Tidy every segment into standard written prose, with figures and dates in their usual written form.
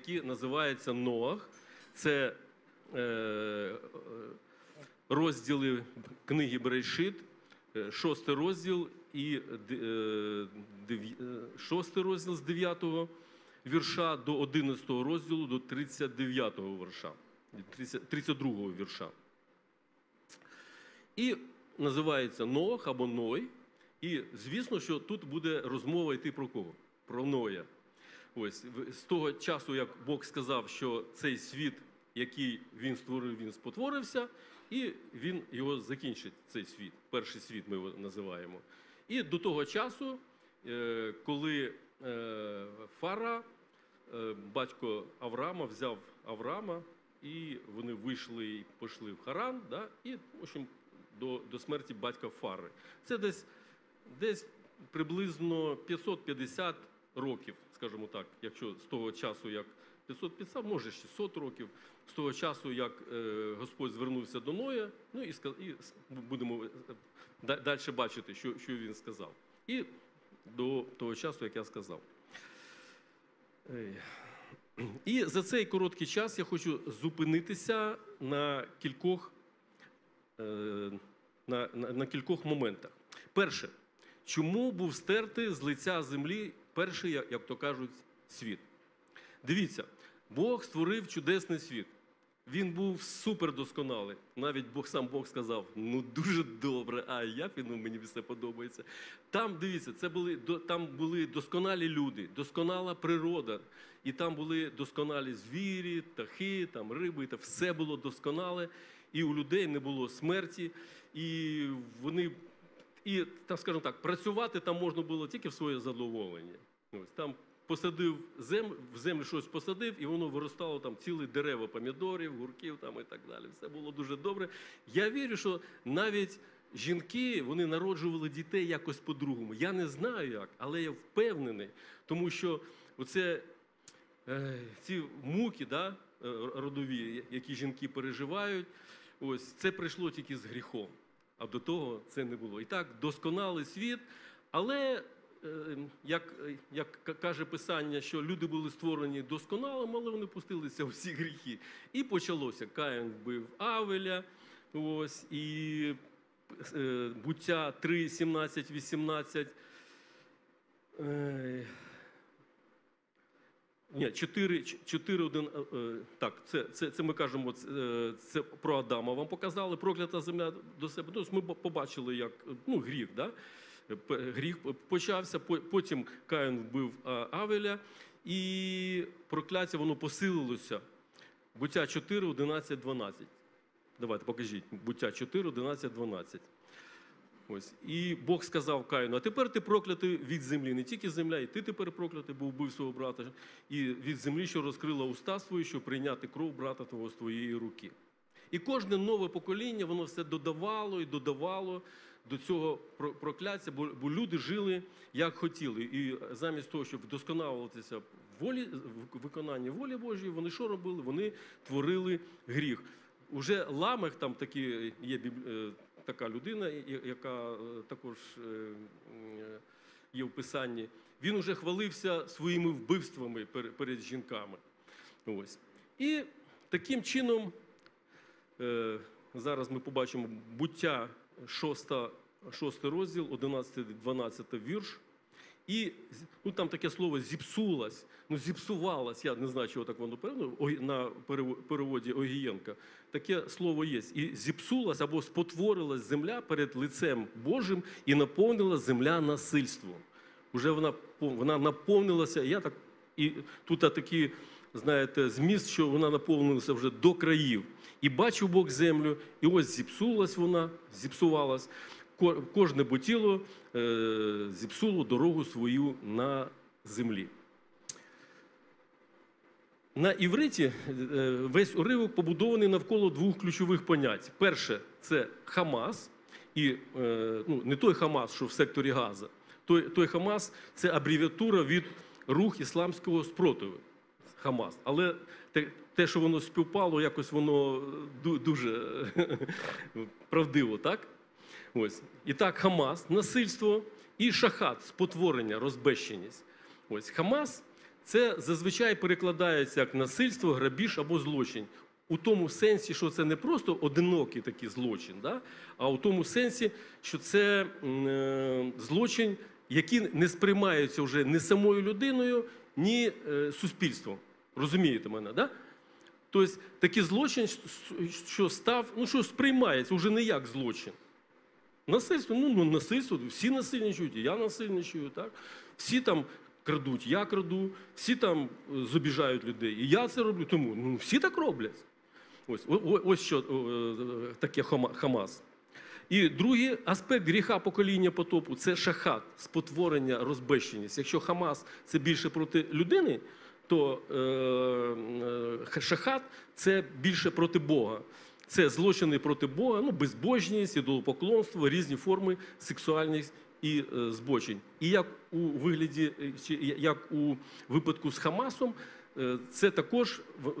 який називається Ноах. Це розділи книги Берешит, 6 розділ і 6 розділ з 9 вірша до 11 розділу до 39 вірша, 32 вірша. І називається Ноах або Ной. І звісно, що тут буде розмова йти про кого? Про Ноя. Ось, з того часу, як Бог сказав, що цей світ, який він створив, він спотворився, і він його закінчить, цей світ. Перший світ ми його називаємо. І до того часу, коли Фара, батько Авраама, взяв Авраама, і вони вийшли і пішли в Харан, да? І, в общем, до смерті батька Фари. Це десь приблизно 550 років, скажімо так, якщо з того часу, як 550, може 600 років, з того часу, як Господь звернувся до Ноя, ну і будемо далі бачити, що він сказав. І до того часу, як я сказав. І за цей короткий час я хочу зупинитися на кількох моментах. Перше. Чому був стертий з лиця землі перший, як то кажуть, світ? Дивіться, Бог створив чудесний світ. Він був супердосконалий. Навіть сам Бог сказав, ну дуже добре, а як мені все подобається. Там, дивіться, там були досконалі люди, досконала природа. І там були досконалі звірі, птахи, там риби, та все було досконале. І у людей не було смерті, і вони... І, так скажімо так, працювати там можна було тільки в своє задоволення. Ось, там посадив в землю щось посадив, і воно виростало там цілі дерева помідорів, гурків там і так далі. Все було дуже добре. Я вірю, що навіть жінки, вони народжували дітей якось по-другому. Я не знаю як, але я впевнений, тому що ці муки, да, родові, які жінки переживають, ось, це прийшло тільки з гріхом. А до того це не було. І так, досконалий світ, але, як каже Писання, що люди були створені досконалими, але вони пустилися у всі гріхи. І почалося. Каїн вбив Авеля, ось, і Буття 3, 17, 18. Ні, 4:1, так, це ми кажемо, це про Адама вам показали, проклята земля до себе. Тобто ми побачили, як, гріх, да? Гріх почався, потім Каїн вбив Авеля, і прокляття, воно посилилося. Буття 4, 11, 12. Давайте, покажіть. Буття 4, 11, 12. Ось. І Бог сказав Каїну, а тепер ти проклятий від землі, не тільки земля, і ти тепер проклятий, бо вбив свого брата, і від землі, що розкрила уста свої, щоб прийняти кров брата твого з твоєї руки. І кожне нове покоління, воно все додавало і додавало до цього прокляття, бо люди жили, як хотіли. І замість того, щоб вдосконалюватися в виконанні волі Божої, вони що робили? Вони творили гріх. Уже Ламех, там такі є така людина, яка також є в Писанні, він уже хвалився своїми вбивствами перед жінками. Ось. І таким чином, зараз ми побачимо Буття 6 розділ, 11-12 вірш. І там таке слово «зіпсулась», «зіпсувалась», я не знаю, чого так воно на переводі Огієнка. Таке слово є. І «зіпсулась» або «спотворилась земля перед лицем Божим і наповнила земля насильством». Уже вона наповнилася, і тут такий, знаєте, зміст, що вона наповнилася вже до країв. І бачив Бог землю, і ось зіпсулась вона, зіпсувалась. Кожне тіло зіпсуло дорогу свою на землі. На івриті весь уривок побудований навколо двох ключових понять. Перше – це Хамас, і не той Хамас, що в секторі Газа. Той Хамас – це абревіатура від рух ісламського спротиву. Хамас. Але те, що воно співпало, якось воно дуже правдиво, так? Ось. І так, Хамас – насильство, і шахат – спотворення, розбещеність. Ось. Хамас це зазвичай перекладається як насильство, грабіж або злочин. У тому сенсі, що це не просто одинокий такий злочин, да? А у тому сенсі, що це злочин, який не сприймається вже ні самою людиною, ні суспільством. Розумієте мене, да? Тобто такий злочин, що що сприймається вже не як злочин. Насильство, насильство, всі насильничають, і я насильничаю, так? Всі там крадуть, я краду, всі там зобіжають людей, і я це роблю, тому всі так роблять. Ось що таке Хамас. І другий аспект гріха покоління потопу – це шахат, спотворення, розбещеність. Якщо Хамас – це більше проти людини, то шахат – це більше проти Бога. Це злочини проти Бога, безбожність, ідолопоклонство, різні форми сексуальних і збочень. І як у випадку з Хамасом, це також,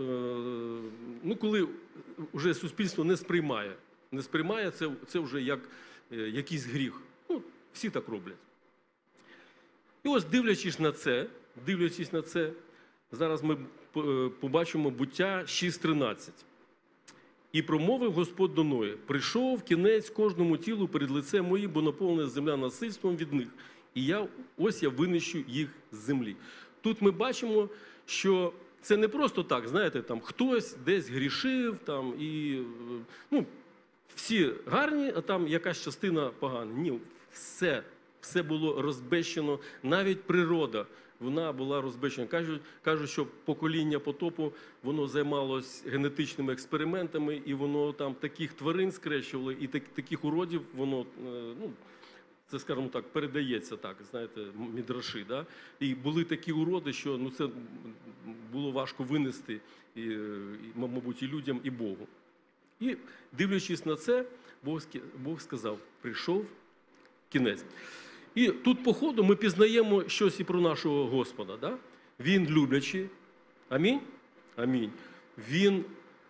коли вже суспільство не сприймає, це вже як якийсь гріх. Всі так роблять. І ось дивлячись на це, зараз ми побачимо Буття 6.13. «І промовив Господь до Ноя: прийшов кінець кожному тілу перед лицем моїм, бо наповнена земля насильством від них, і я винищу їх з землі». Тут ми бачимо, що це не просто так, знаєте, там хтось десь грішив, там, і, всі гарні, а там якась частина погана. Ні, все було розбещено, навіть природа, вона була розбещена. Кажуть, що покоління потопу, воно займалось генетичними експериментами, і воно там таких тварин скрещувало, і таких уродів, воно, це, скажімо так, передається так, знаєте, мідраші, да? І були такі уроди, що це було важко винести, мабуть, і людям, і Богу. І, дивлячись на це, Бог сказав: прийшов кінець. І тут, по ходу, ми пізнаємо щось і про нашого Господа. Да? Він люблячий. Амінь? Амінь. Він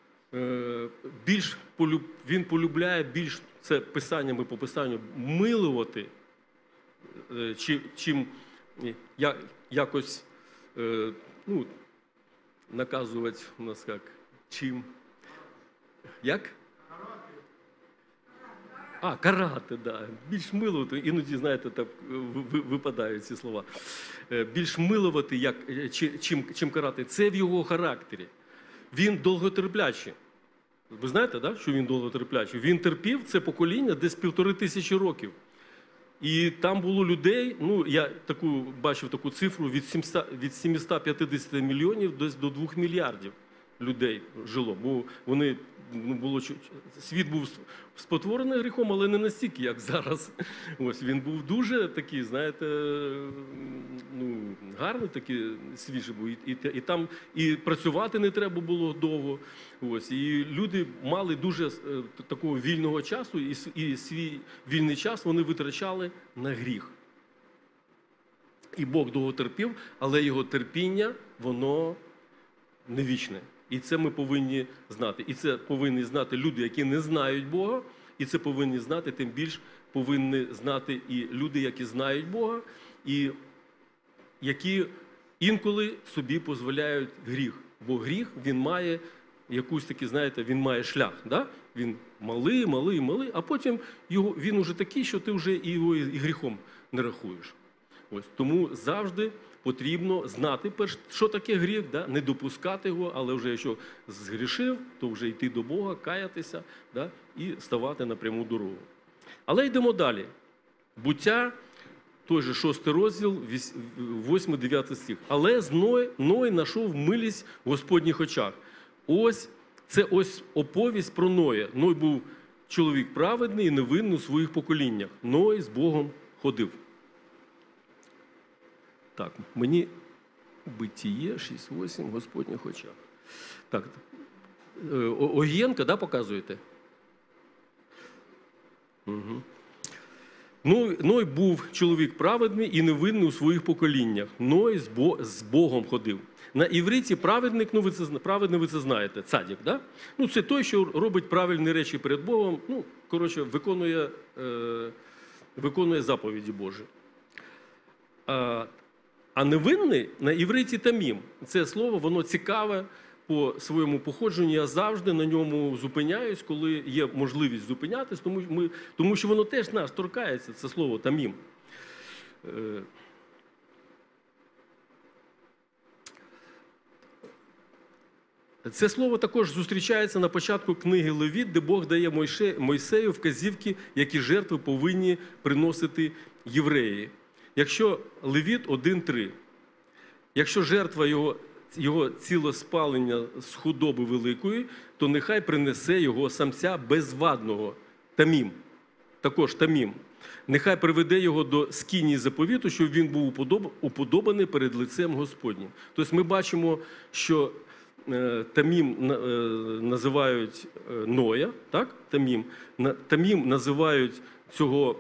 полюбляє більш, це Писаннями по Писанню, милувати, чим якось наказувати у нас як. Чим? Як? Карати, да. Більш милувати, іноді, знаєте, так випадають ці слова. Більш милувати, чим карати. Це в його характері. Він довготерплячий. Ви знаєте, да, що він довготерплячий? Він терпів це покоління десь 1500 років. І там було людей, я бачив таку цифру, від 750 мільйонів до 2 мільярдів людей жило. Бо світ був спотворений гріхом, але не настільки, як зараз. Ось, він був дуже такий, знаєте, гарний, такий свіжий був. І там і працювати не треба було довго. Ось, і люди мали дуже такого вільного часу, і свій вільний час вони витрачали на гріх. І Бог довго терпів, але його терпіння, воно не вічне. І це ми повинні знати. І це повинні знати люди, які не знають Бога, і це повинні знати, тим більш повинні знати і люди, які знають Бога, і які інколи собі дозволяють гріх. Бо гріх, він має якусь такий, знаєте, він має шлях. Да? Він малий, а потім він уже такий, що ти вже його і гріхом не рахуєш. Ось, тому завжди потрібно знати, що таке гріх, да? Не допускати його, але вже якщо згрішив, то вже йти до Бога, каятися, да? І ставати на пряму дорогу. Але йдемо далі. Буття, той же 6 розділ, 8-9 стих. «Але Ной знайшов милість в Господніх очах». Це оповість про Ноя. Ной був чоловік праведний і невинний у своїх поколіннях. Ной з Богом ходив. Так, мені Битіє 6.8 в Господніх очах. Так, Огієнка, да, показуєте? Угу. Ной був чоловік праведний і невинний у своїх поколіннях. Ной з Богом ходив. На івриті праведник, праведний ви це знаєте, цадік, да? Це той, що робить правильні речі перед Богом, виконує заповіді Божі. А невинний на івриті тамім. Це слово, воно цікаве по своєму походженню. Я завжди на ньому зупиняюсь, коли є можливість зупинятись, тому що воно теж нас торкається, це слово тамім. Це слово також зустрічається на початку книги Левіт, де Бог дає Мойсею вказівки, які жертви повинні приносити євреї. Якщо Левіт 1.3, якщо жертва його цілоспалення з худоби великої, то нехай принесе його самця безвадного, тамім, також тамім. Нехай приведе його до скинії заповіту, щоб він був уподобаний перед лицем Господнім. Тобто ми бачимо, що тамім називають Ноя, так? Тамім називають цю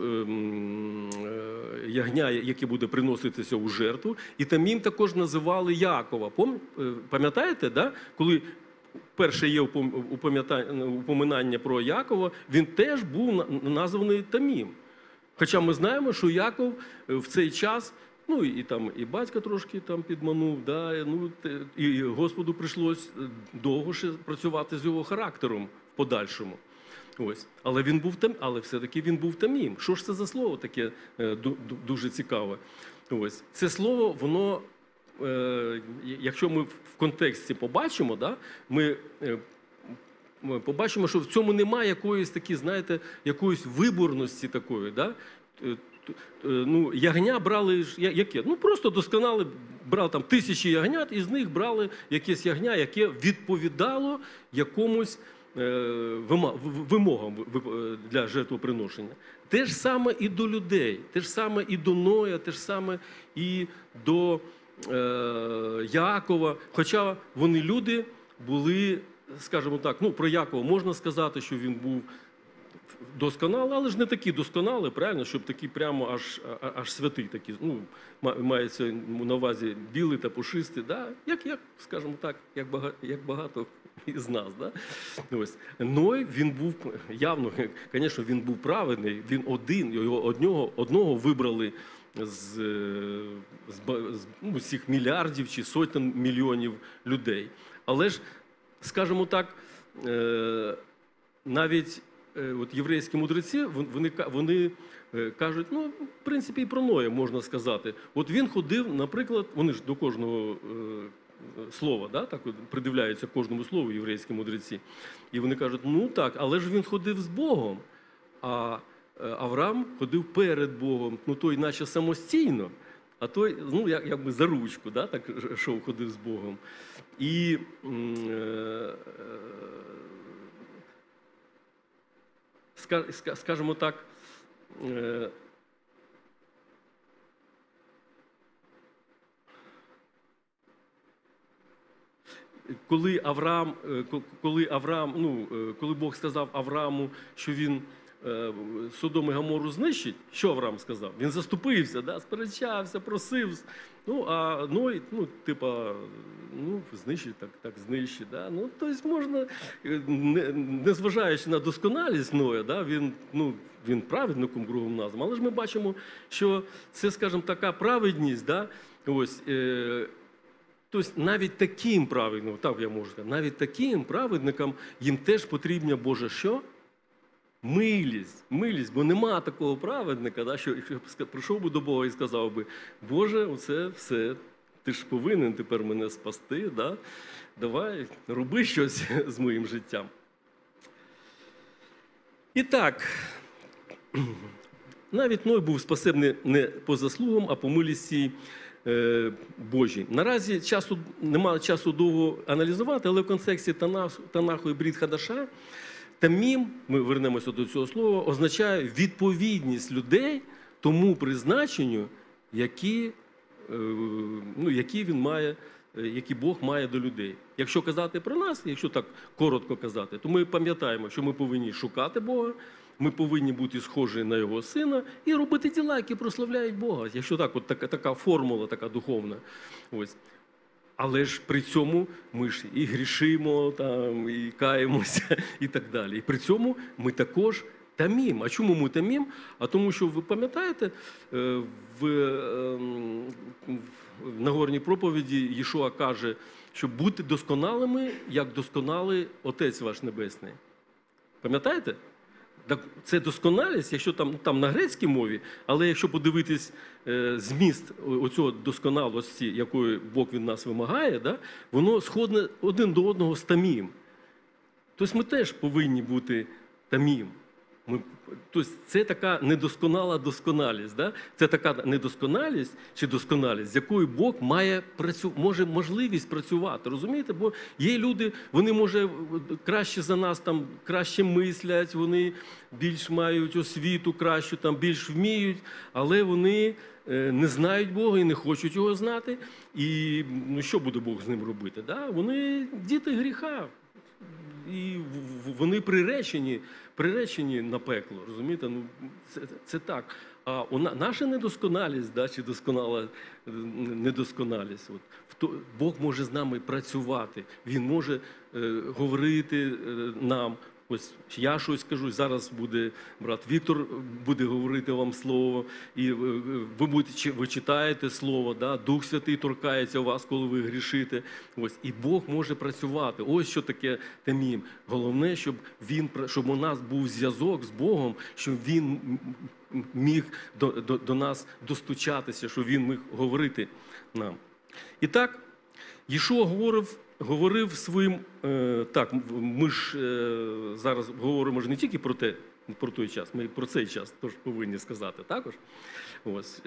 ягня, яке буде приноситися у жертву, і тамім також називали Якова. Пам'ятаєте, да? Коли перше є упоминання про Якова, він теж був названий тамім. Хоча ми знаємо, що Яков в цей час, і батька трошки підманув, да, і Господу прийшлось довго ще працювати з його характером в подальшому. Ось. Але все-таки він був тамім. Що ж це за слово таке дуже цікаве? Ось. Це слово, воно, якщо ми в контексті побачимо, да, ми побачимо, що в цьому немає якоїсь такі, знаєте, якоїсь виборності такої, да? Ягня брали, яке? Просто досконали, брали там 1000 ягнят, і з них брали якесь ягня, яке відповідало якомусь вимогам для жертвоприношення. Те ж саме і до людей, те ж саме і до Ноя, те ж саме і до Якова. Хоча вони люди були, скажімо так, про Якова можна сказати, що він був досконалий, але ж не такий досконалий, правильно, щоб такий прямо аж святий такий, мається на увазі білий та пушистий, да? Скажімо так, як багато із нас. Да? Ось. Ной, він був, явно, звісно, він був праведний, він один, його одного вибрали з всіх мільярдів чи сотень мільйонів людей. Але ж, скажімо так, навіть єврейські мудреці, вони кажуть, в принципі, і про Ноя можна сказати. От він ходив, наприклад, вони ж до кожного слова, да, так придивляються кожному слову єврейські мудреці. І вони кажуть, так, але ж він ходив з Богом, а Авраам ходив перед Богом, той наче самостійно, а той, якби за ручку, да, так ходив з Богом. І скажімо так, коли Бог сказав Аврааму, що він Содом і Гомору знищить, що Авраам сказав? Він заступився, да, сперечався, просив. А Ной, знищить, так знищить. Да? Тобто можна, незважаючи на досконалість Ноя, да, він праведником кругом назван, але ж ми бачимо, що це, скажімо, така праведність, да, ось, тобто навіть таким праведникам, так я можу сказати, навіть таким праведникам їм теж потрібна Божа що? Милість, бо нема такого праведника, да, що прийшов би до Бога і сказав би, Боже, оце все, ти ж повинен тепер мене спасти, да? Давай, роби щось з моїм життям. І так, навіть Ной був спасений не по заслугам, а по милості Божій. Наразі немає часу довго аналізувати, але в контексті Танаху і Брит Хадаша тамім, ми вернемося до цього слова, означає відповідність людей тому призначенню, які Бог має до людей. Якщо казати про нас, якщо так коротко казати, то ми пам'ятаємо, що ми повинні шукати Бога, ми повинні бути схожі на Його Сина і робити діла, які прославляють Бога. Якщо так, така формула, така духовна. Ось. Але ж при цьому ми ж і грішимо, і каємося, і так далі. І при цьому ми також Тамім. А чому ми тамім? А тому що, ви пам'ятаєте, в Нагорній проповіді Єшуа каже, що бути досконалими, як досконалий Отець ваш Небесний. Пам'ятаєте? Так це досконалість, якщо там на грецькій мові, але якщо подивитись зміст оцього досконалості, якої Бог від нас вимагає, да, воно сходне один до одного з тамім. Тобто ми теж повинні бути тамім. Тобто це така недосконала досконалість. Да? Це така недосконалість чи досконалість, з якою Бог може можливість працювати. Розумієте? Бо є люди, вони, може, краще за нас, там, краще мислять, вони більш мають освіту кращу, там, більш вміють, але вони не знають Бога і не хочуть його знати. І що буде Бог з ним робити? Да? Вони діти гріха. І вони приречені на пекло, розумієте? Ну, це так. А наша недосконалість, да, чи досконала недосконалість, Бог може з нами працювати, Він може говорити нам. Ось я щось кажу, зараз буде брат Віктор буде говорити вам слово, і ви читаєте слово, да? Дух Святий торкається у вас, коли ви грішите. Ось, і Бог може працювати. Ось що таке тамім. Головне, щоб у нас був зв'язок з Богом, щоб Він міг до нас достучатися, щоб Він міг говорити нам. І так, Єшуа говорив своїм, так, ми ж зараз говоримо ж не тільки про той час, ми і про цей час теж повинні сказати також. Ось,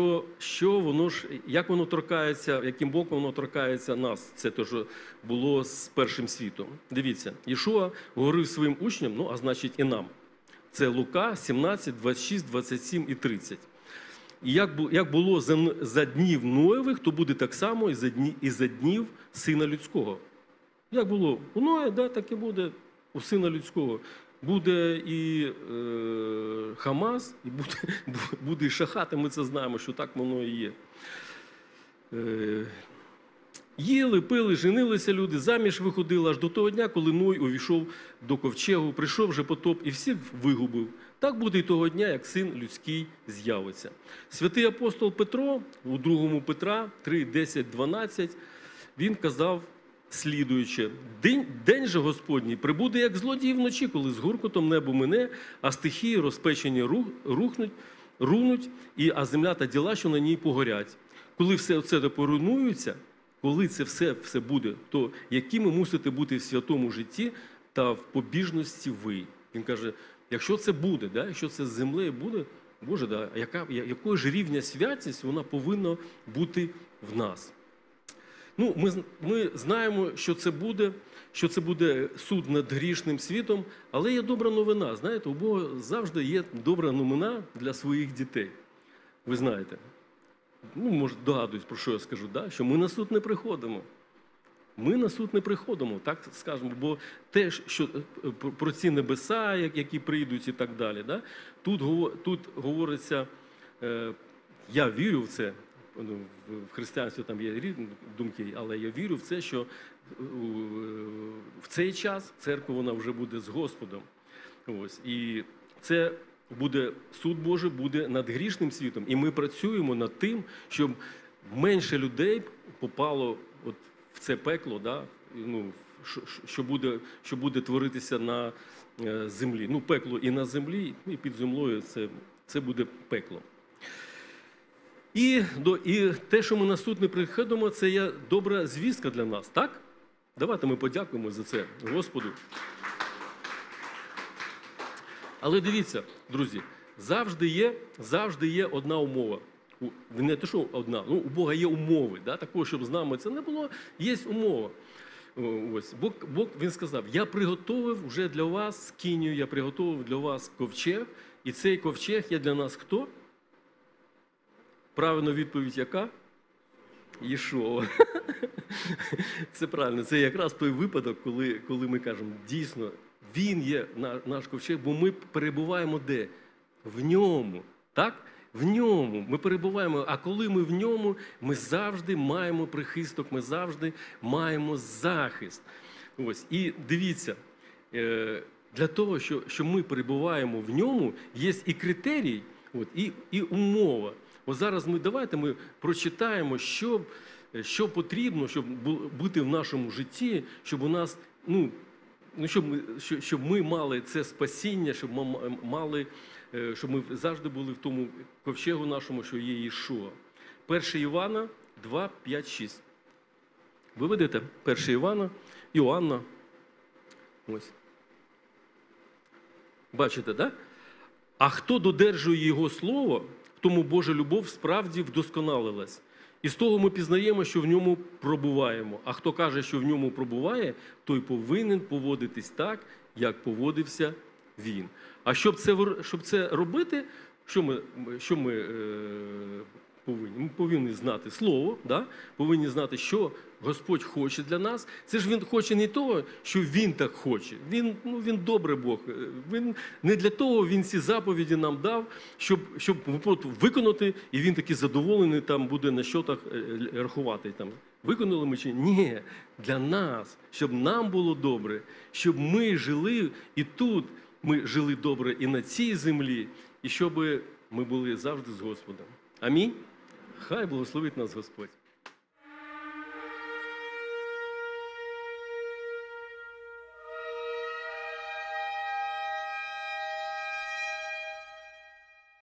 що воно ж, як воно торкається, яким боком воно торкається нас, це те, що було з першим світом. Дивіться, Єшуа говорив своїм учням, ну, а значить і нам. Це Лука 17, 26, 27 і 30. І як було за днів Ноєвих, то буде так само і за днів Сина Людського. Як було у Ноя, да, так і буде у Сина Людського. Буде і Хамас, і буде і Шахат, і ми це знаємо, що так воно і є. Їли, пили, женилися люди, заміж виходили аж до того дня, коли Ной увійшов до ковчегу, прийшов вже потоп і всіх вигубив. Так буде і того дня, як Син Людський з'явиться. Святий апостол Петро у 2 Петра 3, 10, 12, він казав слідуюче: «День же Господній прибуде, як злодій вночі, коли з гуркотом небо мине, а стихії розпечені рунуть, а земля та діла, що на ній погорять. Коли все це поруйнується, коли це все буде, то якими мусите бути в святому житті та в побіжності ви?» Він каже, якщо це буде, да, якщо це з землею буде, Боже, да, якої ж рівня святість вона повинна бути в нас? Ну, ми знаємо, що це буде суд над грішним світом, але є добра новина. Знаєте, у Бога завжди є добра новина для своїх дітей. Ви знаєте. Ну, може, догадуюсь, про що я скажу, да? Що ми на суд не приходимо. Ми на суд не приходимо, так скажемо, бо те, що про ці небеса, які прийдуть і так далі, да? Тут говориться, я вірю в це, в християнстві там є різні думки, але я вірю в це, що в цей час церква вона вже буде з Господом. Ось. І це буде, суд Божий буде над грішним світом. І ми працюємо над тим, щоб менше людей попало от в це пекло, да? Ну, що буде творитися на землі. Ну, пекло і на землі, і під землею це буде пекло. І те, що ми на суд не приходимо, це є добра звістка для нас, так? Давайте ми подякуємо за це Господу. Але дивіться, друзі, завжди є одна умова. Не те, що одна, ну, у Бога є умови, да? Такого, щоб з нами це не було, є умова. Ось. Бог, він сказав, я приготовив вже для вас скинію, я приготовив для вас ковчег, і цей ковчег є для нас хто? Правильна відповідь яка? Єшуа. Це правильно, це якраз той випадок, коли ми кажемо, дійсно, Він є наш ковчег, бо ми перебуваємо де? В ньому, так? В ньому ми перебуваємо, а коли ми в ньому, ми завжди маємо прихисток, ми завжди маємо захист. Ось. І дивіться, для того, що ми перебуваємо в ньому, є і критерій, і умова. От зараз давайте ми прочитаємо, що потрібно, щоб бути в нашому житті, щоб у нас, щоб ми мали це спасіння, щоб ми завжди були в тому ковчегу нашому, що є Єшуа. 1 Івана 2, 5, 6. Ви ведете 1 Іоанна. Ось. Бачите, так? А хто додержує Його слово, в тому Божа любов справді вдосконалилась. І з того ми пізнаємо, що в ньому пробуваємо. А хто каже, що в ньому пробуває, той повинен поводитись так, як поводився він. А щоб це робити, що ми повинні? Ми повинні знати Слово, да? Повинні знати, що Господь хоче для нас. Це ж Він хоче не того, що Він так хоче. Він добрий Бог. Не для того Він ці заповіді нам дав, щоб виконати, і Він такий задоволений там буде на щотах рахувати. Там. Виконали ми чи ні? Ні. Для нас, щоб нам було добре, щоб ми жили і тут, ми жили добре і на цій землі, і щоб ми були завжди з Господом. Амінь. Хай благословить нас Господь.